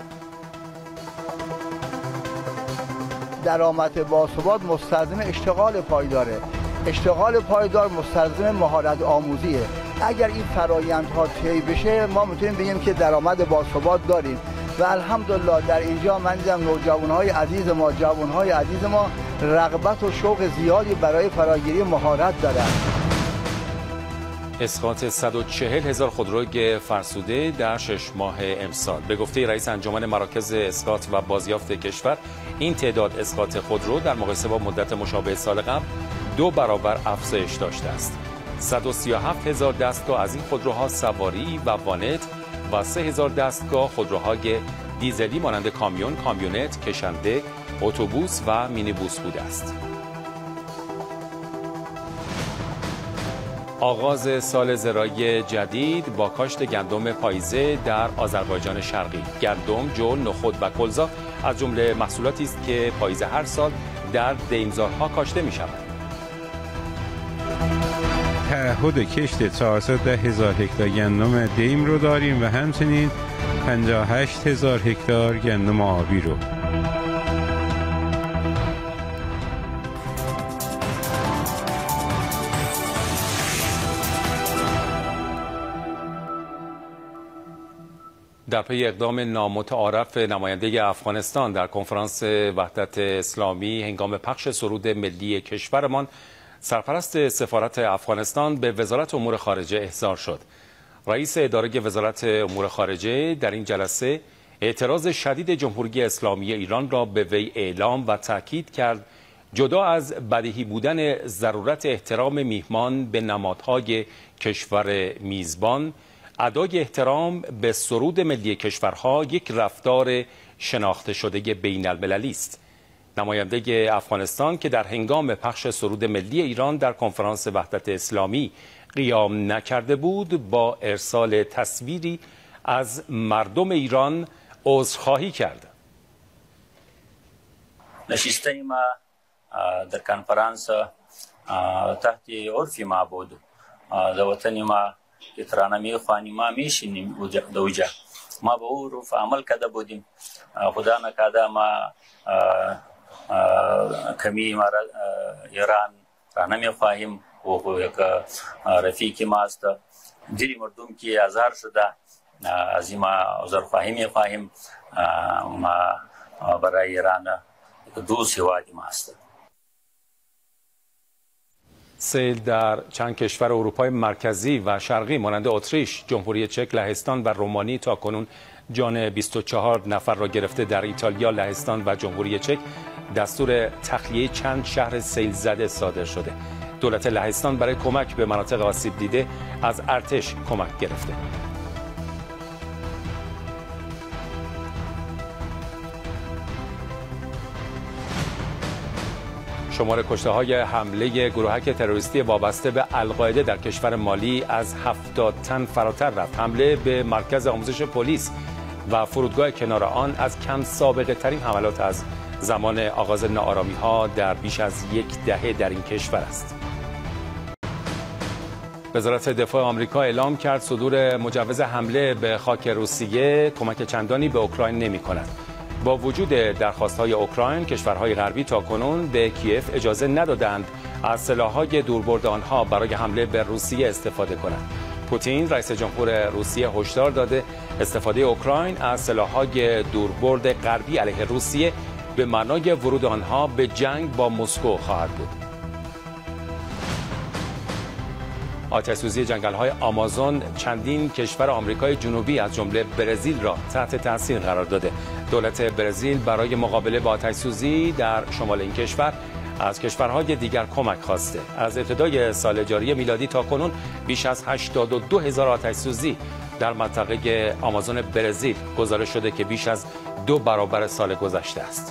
درآمد باثبات مستلزم اشتغال پایداره. اشتغال پایدار مستلزم مهارت آموزیه. اگر این فرایندها طی بشه ما میتونیم بگیم که درآمد باثبات داریم و الحمدلله در اینجا من دیدم نوجوانهای عزیز ما جوانهای عزیز ما رغبت و شوق زیادی برای فراگیری مهارت دارند. اسقاط صد و چهل هزار خودروی فرسوده در شش ماه امسال. به گفته رئیس انجمن مراکز اسقاط و بازیافت کشور این تعداد اسقاط خودرو در مقایسه با مدت مشابه سال قبل دو برابر افزایش داشته است. صد و سی و هفت هزار دستگاه از این خودروها سواری و وانت و سه هزار دستگاه خودروهای دیزلی مانند کامیون، کامیونت، کشنده، اتوبوس و مینیبوس بوده است. آغاز سال زراعی جدید با کاشت گندم پاییزه در آذربایجان شرقی. گندم، جو، نخود و کلزا از جمله محصولاتی است که پاییزه هر سال در دیمزارها کاشته می شود. تعهد کشت چهارصد و ده هزار هکتار گندم دیم رو داریم و همچنین پنجاه و هشت هزار هکتار گندم آبی رو. در پی اقدام نامتعارف نماینده افغانستان در کنفرانس وحدت اسلامی هنگام پخش سرود ملی کشورمان، سرپرست سفارت افغانستان به وزارت امور خارجه احضار شد. رئیس اداره وزارت امور خارجه در این جلسه اعتراض شدید جمهوری اسلامی ایران را به وی اعلام و تاکید کرد جدا از بدیهی بودن ضرورت احترام میهمان به نمادهای کشور میزبان، ادای احترام به سرود ملی کشورها یک رفتار شناخته شده بین المللی است. نماینده افغانستان که در هنگام پخش سرود ملی ایران در کنفرانس وحدت اسلامی قیام نکرده بود، با ارسال تصویری از مردم ایران عذرخواهی کرد. نشسته ما در کنفرانس تحت عرفی ما بود در وطن ما که ترانه میخوانیم ما میشینیم دوجه ما به او عرف عمل کرده بودیم. خدا نکرده ما کمی ما ایران رانه میخواهیم و یک رفیقی ماست دیری مردم که ازار شده از این ما عذرخواهی میخواهیم. ما برای ایران دوست هوادی ماست. سیل در چند کشور اروپای مرکزی و شرقی مانند اتریش، جمهوری چک، لهستان و رومانی تا کنون جان بیست و چهار نفر را گرفته. در ایتالیا، لهستان و جمهوری چک دستور تخلیه چند شهر سیل زده صادر شده. دولت لهستان برای کمک به مناطق آسیب دیده از ارتش کمک گرفته. شمار کشته های حمله گروهک تروریستی وابسته به القاعده در کشور مالی از هفتاد تن فراتر رفت. حمله به مرکز آموزش پلیس و فرودگاه کنار آن از کم سابقه ترین حملات از زمان آغاز ناآرامی ها در بیش از یک دهه در این کشور است. وزارت دفاع آمریکا اعلام کرد صدور مجوز حمله به خاک روسیه کمک چندانی به اوکراین نمی کند. با وجود درخواست‌های اوکراین، کشورهای غربی تاکنون به کیف اجازه ندادند از سلاح‌های دوربرد آنها برای حمله به روسیه استفاده کنند. پوتین رئیس جمهور روسیه هشدار داده استفاده اوکراین از سلاح‌های دوربرد غربی علیه روسیه به معنای ورود آنها به جنگ با مسکو خواهد بود. آتش‌سوزی جنگل‌های آمازون چندین کشور آمریکای جنوبی از جمله برزیل را تحت تاثیر قرار داده. دولت برزیل برای مقابله با آتش‌سوزی در شمال این کشور از کشورهای دیگر کمک خواسته. از ابتدای سال جاری میلادی تا کنون بیش از هشتاد و دو هزار آتش‌سوزی در منطقه آمازون برزیل گزارش شده که بیش از دو برابر سال گذشته است.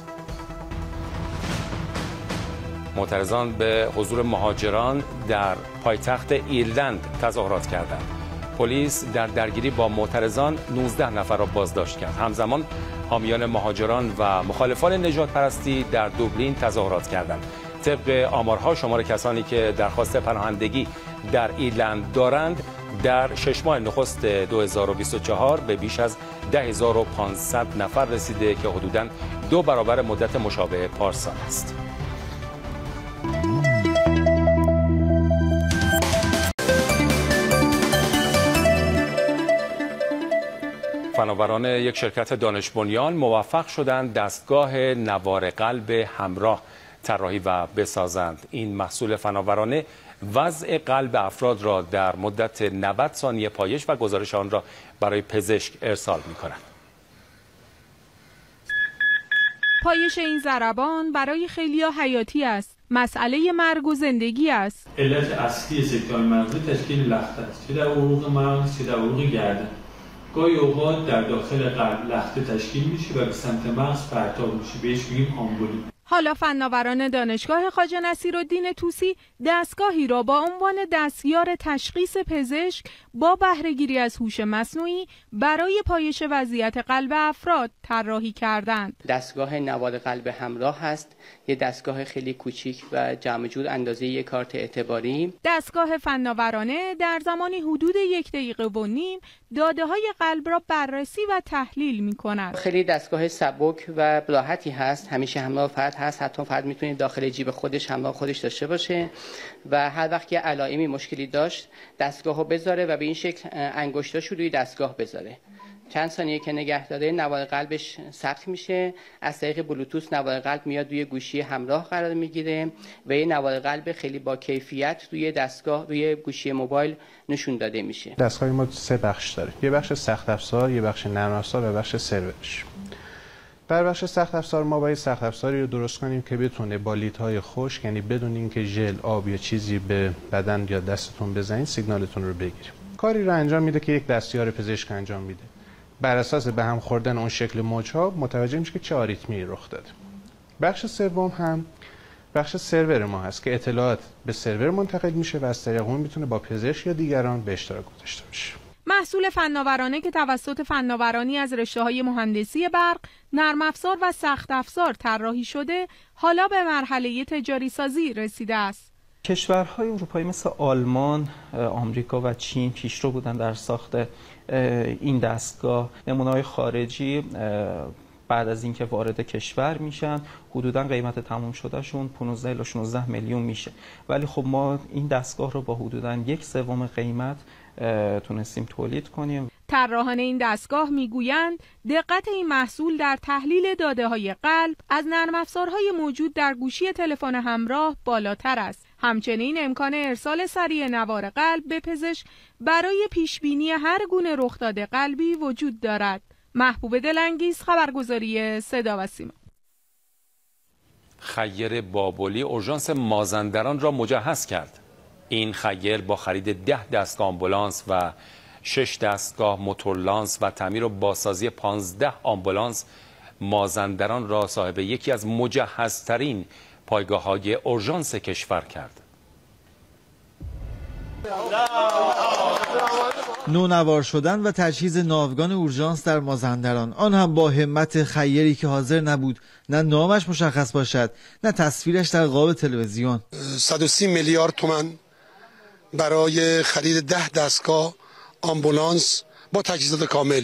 معترضان به حضور مهاجران در پایتخت ایرلند تظاهرات کردند. پلیس در درگیری با معترضان نوزده نفر را بازداشت کرد. همزمان حامیان مهاجران و مخالفان نژاد پرستی در دوبلین تظاهرات کردند. طبق آمارها شمار کسانی که درخواست پناهندگی در ایرلند دارند در شش ماه نخست دو هزار و بیست و چهار به بیش از ده هزار و پانصد نفر رسیده که حدوداً دو برابر مدت مشابه پارسال است. فناوران یک شرکت دانش بنیان موفق شدند دستگاه نوار قلب همراه طراحی و بسازند. این محصول فناورانه وضع قلب افراد را در مدت نود ثانیه پایش و گزارش آن را برای پزشک ارسال می‌کند. پایش این ضربان برای خیلیا حیاتی است. مسئله مرگ و زندگی است. علت اصلی سکتار مغزی تشکیل لخت است، چه در عروق مغز چه در عروق گردن. گاهی اوقات در داخل قلب لخته تشکیل میشه و به سمت مغز پرتاب میشه، بهش میگیم آمبولی. حالا فناوران دانشگاه خواجه نصیرالدین طوسی دستگاهی را با عنوان دستیار تشخیص پزشک با بهره‌گیری از هوش مصنوعی برای پایش وضعیت قلب افراد طراحی کردند. دستگاه نوار قلب همراه هست، یه دستگاه خیلی کوچیک و جمع جور اندازه یک کارت اعتباری. دستگاه فناورانه در زمانی حدود یک دقیقه و نیم داده های قلب را بررسی و تحلیل می کند. خیلی دستگاه سبک و راحتی هست، همیشه همراه فرد هست، حتی فرد میتونه داخل جیب خودش همراه خودش داشته باشه و هر وقت که علائمی مشکلی داشت دستگاهو بذاره و به این شکل انگشتاشو روی دستگاه بذاره. چند ثانیه که نگه داره نوار قلبش ثبت میشه، از طریق بلوتوث نوار قلب میاد روی گوشی همراه قرار میگیره و یه نوار قلب خیلی با کیفیت روی دستگاه روی گوشی موبایل نشون داده میشه. دستگاه ما سه بخش داره، یه بخش سخت افزار، یه بخش نرم افزار و بخش سرورش. در بخش سخت افزار ما باید سخت افزاری رو درست کنیم که بتونه با لیدهای خشک، یعنی بدون اینکه ژل، آب یا چیزی به بدن یا دستتون بزنید سیگنالتون رو بگیریم. کاری رو انجام میده که یک دستیار پزشک انجام میده. بر اساس به هم خوردن اون شکل موج‌ها متوجه میشه که چه آریتمی رخ داده. بخش سوم هم بخش سرور ما هست که اطلاعات به سرور منتقل میشه و از طریق اون میتونه با پزشک یا دیگران به اشتراک گذاشته بشه. محصول فناورانه که توسط فناورانی از رشته‌های مهندسی برق، نرم افزار و سخت افزار طراحی شده، حالا به مرحله تجاری سازی رسیده است. کشورهای اروپایی مثل آلمان، آمریکا و چین پیشرو بودن در ساخت این دستگاه. نمونه‌های خارجی بعد از اینکه وارد کشور میشن حدوداً قیمت تمام شدهشون پانزده الی شانزده میلیون میشه، ولی خب ما این دستگاه رو با حدوداً یک سوم قیمت تونستیم تولید کنیم. طراحان این دستگاه میگویند دقت این محصول در تحلیل داده‌های قلب از نرم افزارهای موجود در گوشی تلفن همراه بالاتر است. همچنین امکان ارسال سریع نوار قلب به پزشک برای پیشبینی هر گونه رخداد قلبی وجود دارد. محبوب دلانگیز، خبرگزاری صدا و سیما. خیر بابلی اورژانس مازندران را مجهز کرد. این خیر با خرید ده دستگاه آمبولانس و شش دستگاه موتورلانس و تعمیر و بازسازی پانزده آمبولانس مازندران را صاحب یکی از مجهزترین پایگاه‌های اورژانس کشور کرد. نونوار شدن و تجهیز ناوگان اورژانس در مازندران، آن هم با همت خیری که حاضر نبود نه نامش مشخص باشد نه تصویرش در قاب تلویزیون. صد و سی میلیارد تومان برای خرید ده دستگاه آمبولانس با تجهیزات کامل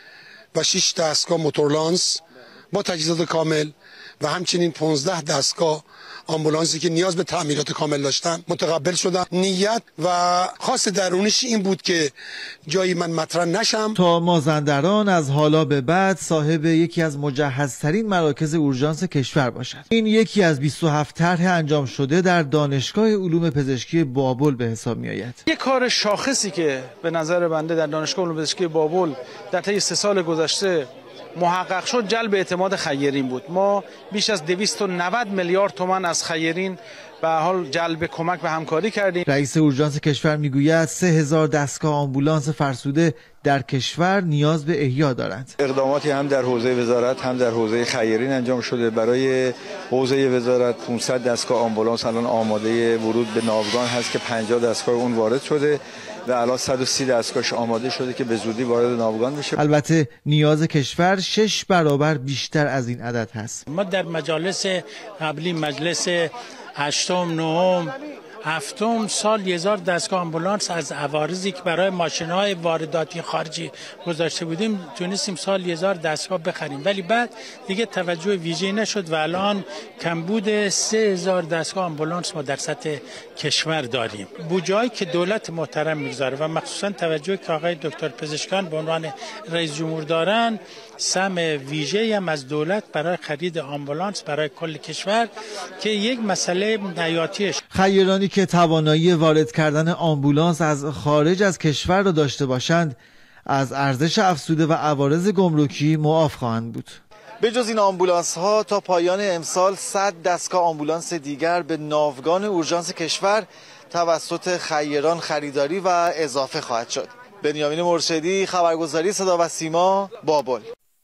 و شش دستگاه موتورلانس با تجهیزات کامل و همچنین پانزده دستگاه آمبولانسی که نیاز به تعمیرات کامل داشتن متقبل شدم. نیت و خاص درونیش این بود که جایی من مطرح نشم. تا مازندران از حالا به بعد صاحب یکی از مجهزترین مراکز اورژانس کشور باشد. این یکی از بیست و هفت طرح انجام شده در دانشگاه علوم پزشکی بابل به حساب می آید. یک کار شاخصی که به نظر بنده در دانشگاه علوم پزشکی بابل در طی سه سال گذشته محقق شد جلب اعتماد خیرین بود. ما بیش از دویست و نود میلیارد تومان از خیرین به حال جلب کمک و همکاری کردیم. رئیس اورژانس کشور میگوید سه هزار دستگاه آمبولانس فرسوده در کشور نیاز به احیا دارند. اقداماتی هم در حوزه وزارت هم در حوزه خیرین انجام شده. برای حوزه وزارت پانصد دستگاه آمبولانس الان آماده ورود به ناوگان هست که پنجاه دستگاه اون وارد شده و الان صد و سی دستگاهش آماده شده که به زودی وارد ناوگان بشه. البته نیاز کشور شش برابر بیشتر از این عدد هست. ما در مجالس قبلی مجلس هشتم، نهم، هفتم سال هزار دستگاه آمبولانس از عوارضی که برای ماشین‌های وارداتی خارجی گذاشته بودیم تونستیم سال هزار دستگاه بخریم، ولی بعد دیگه توجه ویژه‌ای نشد و الان کمبود سه هزار دستگاه آمبولانس ما در سطح کشور داریم. بودجه‌ای که دولت محترم می‌گذاره و مخصوصا توجه که آقای دکتر پزشکان به عنوان رئیس جمهور دارن، سهم ویژه‌ای هم از دولت برای خرید آمبولانس برای کل کشور که یک مسئله حیاتیه. خیرانی که توانایی وارد کردن آمبولانس از خارج از کشور را داشته باشند از ارزش افزوده و عوارض گمرکی معاف خواهند بود. به جز این آمبولانس ها تا پایان امسال صد دستگاه آمبولانس دیگر به ناوگان اورژانس کشور توسط خیران خریداری و اضافه خواهد شد. بنیامین مرشدی، خبرگزاری صدا و سیما، بابل.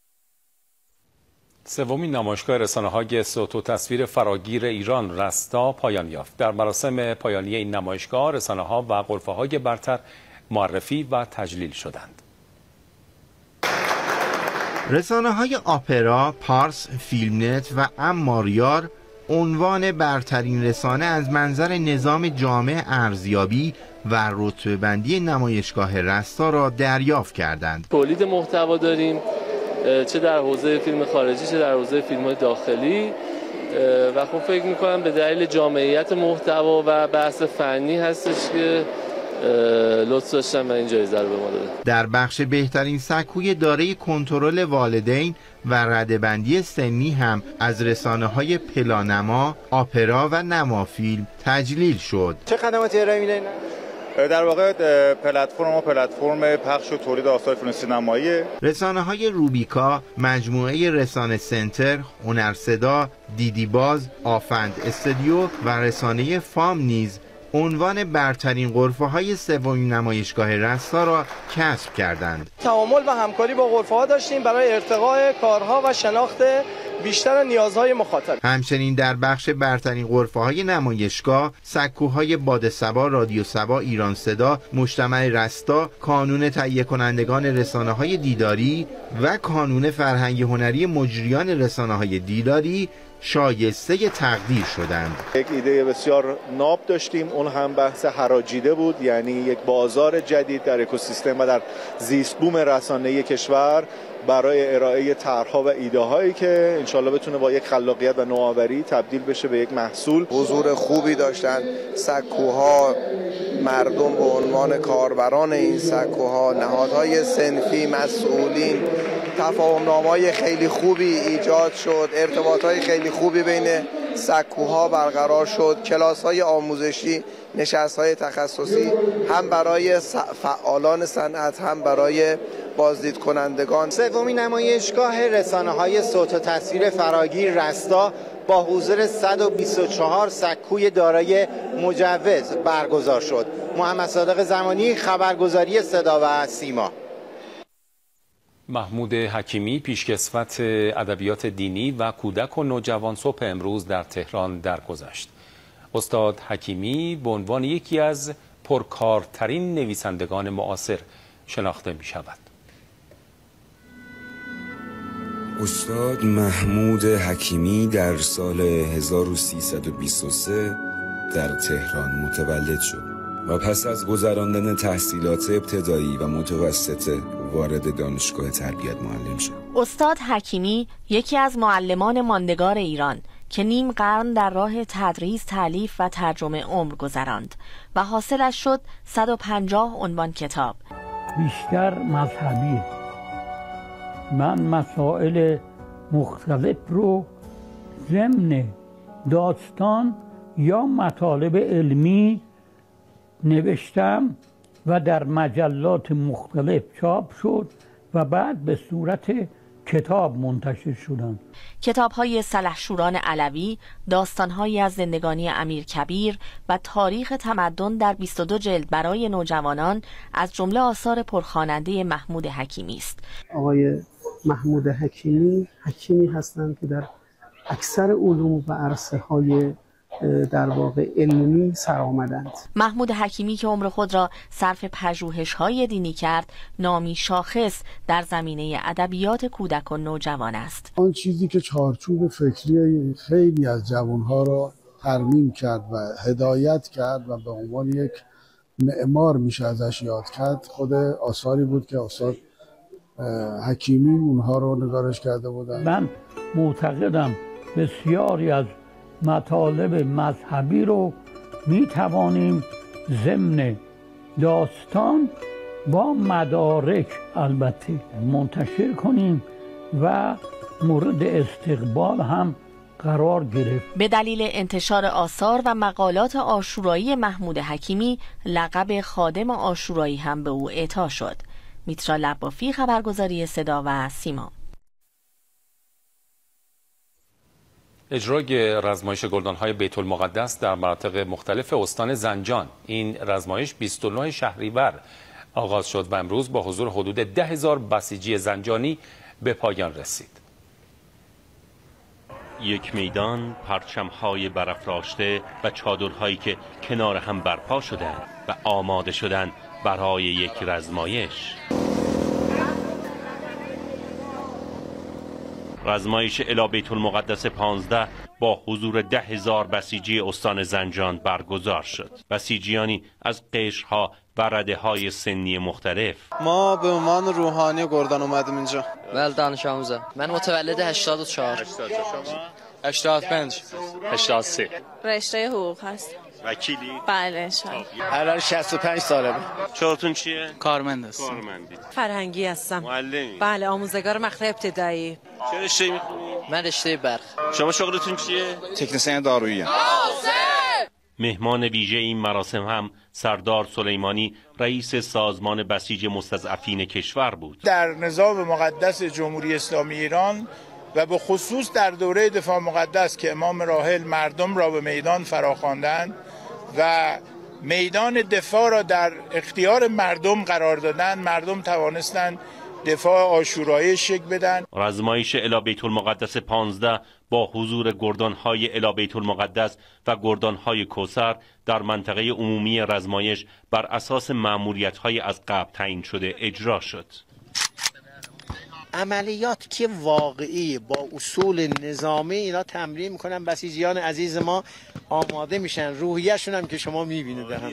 سومین نمایشگاه رسانه‌های صوت و تصویر فراگیر ایران رستا پایان یافت. در مراسم پایانی این نمایشگاه رسانه‌ها و غرفه‌های برتر معرفی و تجلیل شدند. رسانه‌های آپرا، پارس، فیلمنت و اماریار عنوان برترین رسانه از منظر نظام جامع ارزیابی و رتبه‌بندی نمایشگاه رستا را دریافت کردند. تولید محتوا داریم، چه در حوزه فیلم خارجی چه در حوزه فیلم‌های داخلی و خب فکر می‌کنم به دلیل جامعیت محتوا و بحث فنی هستش که لطف داشتن و این جایزه رو به ما دادن. در بخش بهترین سکوی دارای کنترل والدین و ردبندی سنی هم از رسانه‌های پلانما، آپرا و نمافیلم تجلیل شد. چه خدماتی ارائه میدین؟ در واقع پلتفرم ما پلتفرم پخش و تولید آثار فیلم سینمایی. رسانه‌های روبیکا، مجموعه رسانه سنتر، هنرصدا، دیدی باز، آفند استودیو و رسانه فام نیز عنوان برترین غرفه‌های سومین نمایشگاه رستا را کسب کردند. تعامل و همکاری با غرفه‌ها داشتیم برای ارتقاء کارها و شناخت بیشتر نیازهای مخاطب. همچنین در بخش برترین غرفه‌های نمایشگاه، سکوهای باد صبا، رادیو صبا، ایران صدا، مجتمع رستا، کانون تهیه کنندگان رسانه‌های دیداری و کانون فرهنگ هنری مجریان رسانه‌های دیداری شایسته تقدیر شدند. یک ایده بسیار ناب داشتیم، اون هم بحث حراجیده بود، یعنی یک بازار جدید در اکوسیستم و در زیست بوم رسانه‌ای کشور برای ارائه طرح‌ها و ایده‌هایی که انشالله بتونه با یک خلاقیت و نوآوری تبدیل بشه به یک محصول. حضور خوبی داشتن سکوها، مردم به عنوان کاربران این سکوها، نهادهای صنفی، مسئولین، تفاهم‌نامه‌های خیلی خوبی ایجاد شد، ارتباط‌های خیلی خوبی بین سکوها برقرار شد، کلاس‌های آموزشی، نشست‌های تخصصی هم برای فعالان صنعت هم برای بازدید کنندگان. سومین نمایشگاه رسانه‌های صوت و تصویر فراگیر رستا با حضور صد و بیست و چهار سکوی دارای مجوز برگزار شد. محمد صادق زمانی، خبرگزاری صدا و سیما. محمود حکیمی پیشکسوت ادبیات دینی و کودک و نوجوان صبح امروز در تهران درگذشت. استاد حکیمی به عنوان یکی از پرکارترین نویسندگان معاصر شناخته می شود. استاد محمود حکیمی در سال هزار و سیصد و بیست و سه در تهران متولد شد و پس از گذراندن تحصیلات ابتدایی و متوسطه وارد دانشگاه تربیت معلم شد. استاد حکیمی یکی از معلمان ماندگار ایران که نیم قرن در راه تدریس، تالیف و ترجمه عمر گذراند و حاصلش شد صد و پنجاه عنوان کتاب. بیشتر مذهبی. من مسائل مختلف رو ضمن داستان یا مطالب علمی نوشتم و در مجلات مختلف چاپ شد و بعد به صورت کتاب منتشر شدند. کتاب‌های سلحشوران علوی، داستان‌هایی از زندگانی امیر کبیر و تاریخ تمدن در بیست و دو جلد برای نوجوانان از جمله آثار پرخواننده محمود حکیمی است. آقای محمود حکیمی حکیمی هستند که در اکثر علوم و عرصه‌های در واقع علمی سر آمدند. محمود حکیمی که عمر خود را صرف پژوهش‌های دینی کرد، نامی شاخص در زمینه ادبیات کودک و نوجوان است. آن چیزی که چارچوب فکری خیلی از جوانها را ترمیم کرد و هدایت کرد و به عنوان یک معمار میشه ازش یاد کرد، خود آثاری بود که استاد حکیمی اونها رو نگارش کرده بودند. من معتقدم بسیاری از مطالب مذهبی رو می توانیم ضمن داستان با مدارک البته منتشر کنیم و مورد استقبال هم قرار گرفت. به دلیل انتشار آثار و مقالات عاشورایی محمود حکیمی لقب خادم عاشورایی هم به او اعطا شد. میترا لبافی، خبرگزاری صدا و سیما. اجرای رزمایش گلدان‌های بیت المقدس در مناطق مختلف استان زنجان. این رزمایش بیست و نه شهریور آغاز شد و امروز با حضور حدود ده هزار بسیجی زنجانی به پایان رسید. یک میدان، پرچم‌های برافراشته و چادرهایی که کنار هم برپا شدند و آماده شدند برای یک رزمایش. رزمایش الی بیت المقدس پانزده با حضور ده هزار بسیجی استان زنجان برگزار شد. بسیجیانی از قشرها و رده‌های سنی مختلف. ما به عنوان روحانی گردان اومدیم اینجا. ول دانش آموزم. من متولد هشتاد و چهار. هشتاد و پنج. هشتاد و سه. رشته حقوق هست. وکیلی؟ بله شاید. الان شصت و پنج سالمه. شغلتون چیه؟ کارمند هستم. کارمندی. فرهنگی هستم. معلمی؟ بله، آموزگار مقطع ابتدایی. چه رشته‌ای می‌خونی؟ من رشته برق. شما شغلتون چیه؟ تکنسین دارویی ام. مهمان ویژه این مراسم هم سردار سلیمانی رئیس سازمان بسیج مستضعفین کشور بود. در نظام مقدس جمهوری اسلامی ایران و به خصوص در دوره دفاع مقدس که امام راحل مردم را به میدان فراخواندند و میدان دفاع را در اختیار مردم قرار دادند، مردم توانستند دفاع عاشورایی شکل بدن. رزمایش الی بیت المقدس پانزده با حضور گردان‌های الی بیت المقدس و گردان‌های کوثر در منطقه عمومی رزمایش بر اساس مأموریت‌های از قبل تعیین شده اجرا شد. عملیات که واقعی با اصول نظامی اینا تمرین میکنن، بسیجیان عزیز ما آماده میشن، روحیه‌شون هم که شما میبینید هم.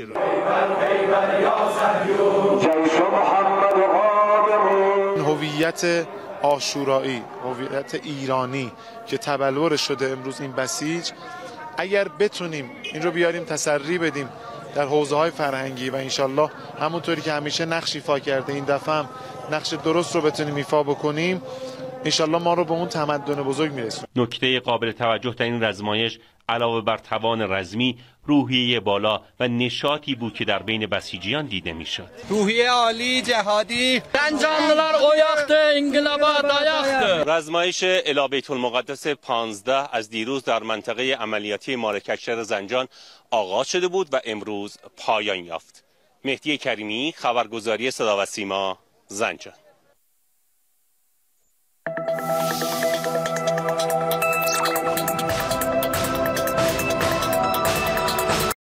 هویت عاشورایی، هویت ایرانی که تبلور شده امروز این بسیج، اگر بتونیم این رو بیاریم تسری بدیم در حوزه‌های فرهنگی و انشالله همونطوری که همیشه نقش ایفا کرده این دفعه هم نقش درست رو بتونیم ایفا بکنیم، انشالله ما رو به اون تمدن بزرگ میرسونیم. نکته قابل توجه در این رزمایش علاوه بر توان رزمی، روحیه بالا و نشاطی بود که در بین بسیجیان دیده میشد. روحیه عالی جهادی، زنجانlılar oyaqdı, inqilabat ayaqdı. رزمایش الی بیت المقدس پانزده از دیروز در منطقه عملیاتی مالکشر زنجان آغاز شده بود و امروز پایان یافت. مهدی کریمی، خبرگزاری صدا و سیما، زنجان.